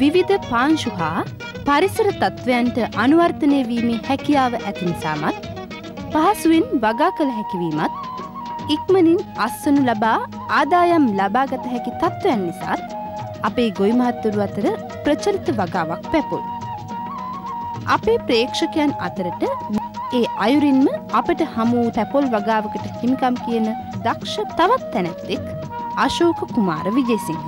විවිධ පාංශු හා පරිසර තත්ත්වයන්ට අනුවර්තනය වීමේ හැකියාව ඇති නිසාමත් පහසුවෙන් වගා කළ හැකිවීමත් ඉක්මනින් අස්වනු ලබා ආදායම් ලබාගත හැකි තත්ත්වයන් නිසාත් අපේ ගොවි මහත්වරු අතර ප්‍රචලිත වගාවක් පැපොල්. අපේ ප්‍රේක්ෂකයන් අතරට ඒ අයුරින්ම අපට හමු වූ පැපොල් වගාවකට හිමිකම් කියන දක්ෂ තවත් තැනැත්තෙක් අශෝක කුමාර විජේසිංහ.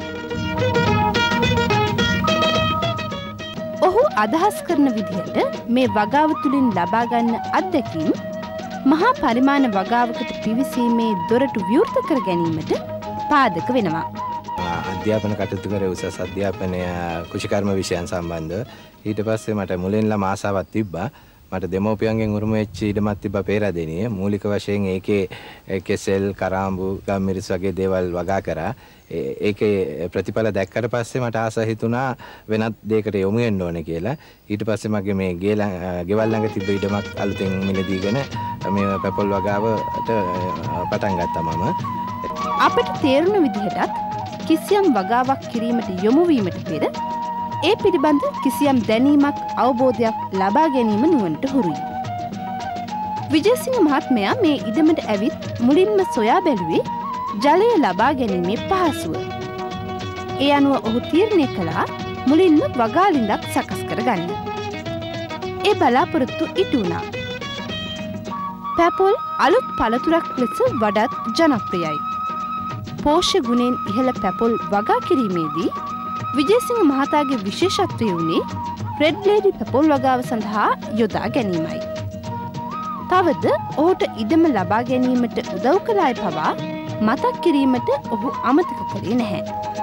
ඔහු අදහස් කරන විදිහට මේ වගාව තුළින් ලබා ගන්න අත්දැකීම් මහා පරිමාණ වගාවකට පිවිසීමේ දොරටු විවෘත කර ගැනීමට පාදක වෙනවා. අධ්‍යාපන කටයුතු කර උසස් අධ්‍යාපනය කුෂිකර්ම විෂයන් සම්බන්ධව ඊට පස්සේ මට මුලින්ම ආසාවක් තිබ්බා. මට දෙමෝපියන්ගෙන් උරුම වෙච්ච ඉඩමක් තිබ්බා පේරාදෙනිය. මූලික වශයෙන් ඒකේ කෙසෙල්, කරාඹු, ගම්මිරිස් වගේ දේවල් වගා කරා. ඒකේ ප්‍රතිඵල දැක්කට පස්සේ මට ආස හිතුණා වෙනත් දෙයකට යොමු වෙන්න ඕනේ කියලා. ඊට පස්සේ මගේ මේ ගෙවල් ළඟ තිබ්බ ඉඩමක් අලුතෙන් මිලදීගෙන මේ පැපොල් වගාවට පටන් ගත්තා මම. අපිට තේරුණ විදිහටත් කිසියම් වගාවක් කිරීමට යොමු වීමට පෙර ඒ පිළිබඳ කිසියම් දැනීමක් අවබෝධයක් ලබා ගැනීම නුවණට හුරුයි. විජේසිංහ මහත්මයා මේ ඉඩමට ඇවිත් මුලින්ම සොයා බැලුවේ ජලය ලබා ගැනීමේ පහසුව. ඒ අනුව ඔහු තීරණය කළා මුලින්ම වගාලින්දක් සකස් කරගන්න. ඒ බලාපොරොත්තු ඉටු වුණා. පැපොල් අලුත් පළතුරක් ලෙස වඩාත් ජනප්‍රියයි. පෝෂ්‍ය ගුණයෙන් ඉහළ පැපොල් වගා කිරීමේදී විජේසිංහ මහතාගේ විශේෂත්වය වුණේ රෙඩ් ලේඩි පැපොල් වගාව සඳහා යොදා ගැනීමයි. තවද ඔහුට ඉඩම ලබා ගැනීමට උදව් කළ අය පවා මතක් කිරීමට ඔහු අමතක කළේ නැහැ.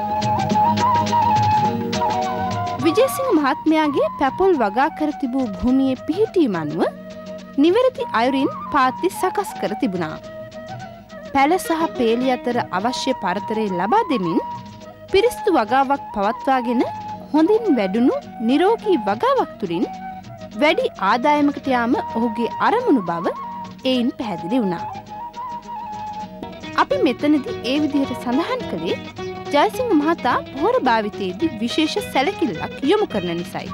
විජේසිංහ මහත්මයාගේ පැපොල් වගා කර තිබූ භූමියේ පිහිටීම අනුව නිවැරදි අයුරින් පාත්ති සකස් කර තිබුණා. පැල සහ පේලි අතර අවශ්‍ය පරතරය ලබා දෙමින් පිරිසිදු වගාවක් පවත්වාගෙන හොඳින් වැඩුණු නිරෝගී වගාවක් තුළින් වැඩි ආදායමකට යාම ඔහුගේ අරමුණු බව එයින් පැහැදිලි වුණා. අපි මෙතනදී ඒ විදිහට සඳහන් කළේ ජයසිංහ මහතා පොහොර භාවිතයේදී විශේෂ සැලකිල්ලක් යොමු කරන නිසායි.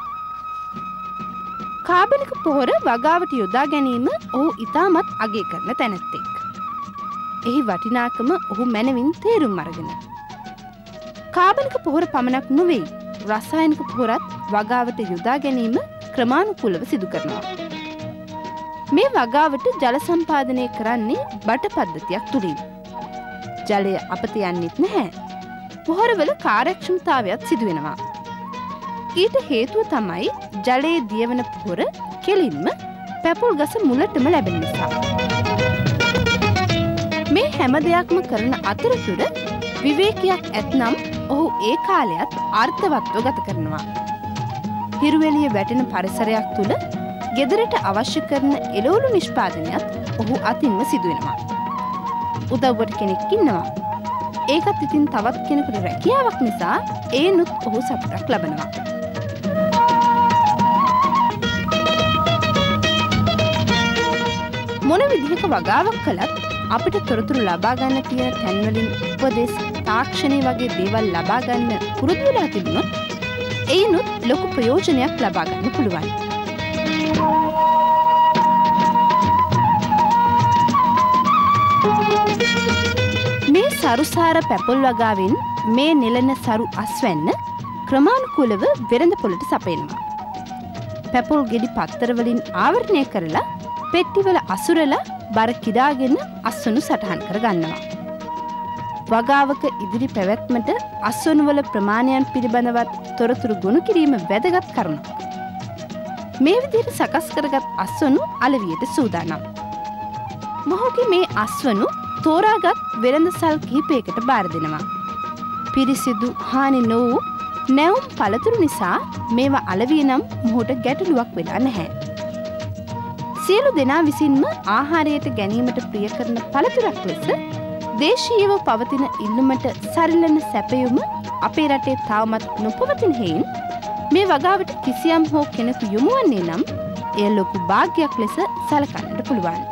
කාබනික පොහොර වගාවට යොදා ගැනීම ඔහු ඉතාමත් අගය කරන තැනැත්තෙක්. එහි වටිනාකම ඔහු මැනවින් තේරුම් අරගෙන. කාබනික පොහොර පමණක් නොවේ රසායනික පොහොරත් වගාවට යොදා ගැනීම ක්‍රමානුකූලව සිදු කරනවා. මේ වගාවට ජල සම්පාදනය කරන්නේ බට පද්ධතියක් තුළින්. ජලය අපත යන්නෙත් නැහැ. පොහොරවල කාර්යක්ෂමතාවයත් සිදු වෙනවා. ඊට හේතුව තමයි ජලයේ දියවන පොහොර කෙලින්ම පැපොල් ගස මුලටම ලැබෙන නිසා. මේ හැම දෙයක්ම කරන අතරතුර විවේකයක් ඇතනම් ඔහු ඒ කාලයත් අර්ථවත්ව ගත කරනවා. හිරුවෙලිය වැටෙන පරිසරයක් තුළ ගෙදරට අවශ්‍ය කරන එළවලු නිෂ්පාදනයත් ඔහු අතින්ම සිදුවෙනවා. උදව්වට කෙනෙක් ඉන්නවා. ඒකත් ඉතින් තවත් කෙනෙකුට රැකියාවක් නිසා ඒනුත් ඔහු සතුටක් ලබනවා. මොන විදිහක වගාවක් කළත් අපිට තොරතුරු ලබා ගන්න තියෙන තැන්වලින් උපදෙස් තාක්ෂණය වගේ දේවල් ලබා ගන්න පුරුදු වෙලා තිබුණොත් ඒනුත් ලොකු ප්‍රයෝජනයක් ලබා ගන්න පුළුවන්. මේ සරුසාර පැපොල් වගාවෙන් මේ නෙලන සරු අස්වැන්න ක්‍රමානුකූලව වෙළඳ පොළට සපයනවා. පැපොල් ගෙඩි පත්තර වලින් ආවරණය කරලා පෙට්ටිවල අසුරලා බර කිදාගෙන අස්වනු සටහන් කර ගන්නවා. වගාවක ඉදිරි පැවැත්මට අස්වනු වල ප්‍රමාණයන් පිළිබඳවත් තොරතුරු ගොනු කිරීම වැදගත් කරුණක්. මේ විදිහට සකස් කරගත් අස්වනු අලවියට සූදානම්. මොහුගේ මේ අස්වනු තෝරාගත් වෙළඳසල් කිහිපයකට බාර දෙනවා. පිරිසිදු හානි නොවූ නැවුම් පළතුරු නිසා මේවා අලවිය නම් මොහුට ගැටලුවක් වෙලා නැහැ. සියලු දෙනා විසින්ම ආහාරයට ගැනීමට ප්‍රිය කරන පළතුරක් ලෙස දේශීයව පවතින ඉල්ලුමට සරිලන සැපයුම අපේ රටේ තවමත් නොපවතින හේයින් මේ වගාවට කිසියම් හෝ කෙනෙකු යොමු වන්නේ නම් එය ලොකු භාග්‍යයක් ලෙස සැලකන්නට පුළුවන්.